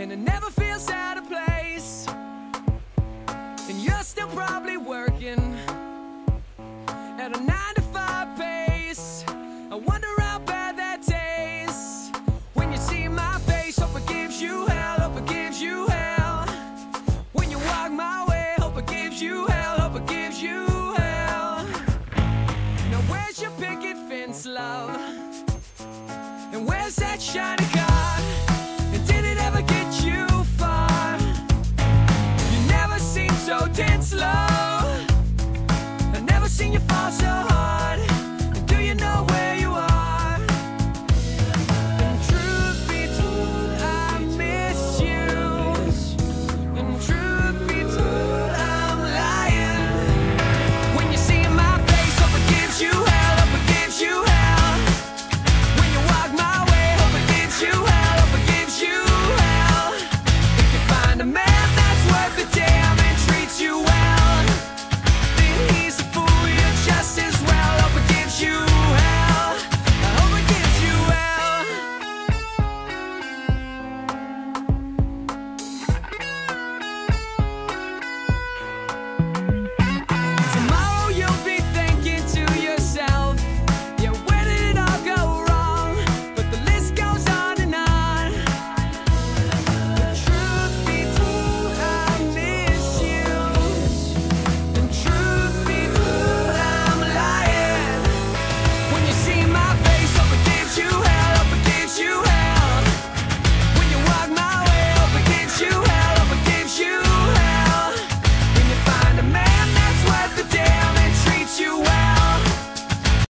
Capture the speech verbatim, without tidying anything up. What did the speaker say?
and it never feels out of place. And you're still probably working at a nine to five pace. I wonder how bad that tastes when you see my face. Hope it gives you hell, hope it gives you hell. When you walk my way, hope it gives you hell, hope it gives you hell. Now where's your picket fence, love? And where's that shiny car? And did it ever get you far? You never seem so tense, love. I've never seen you fall so hard.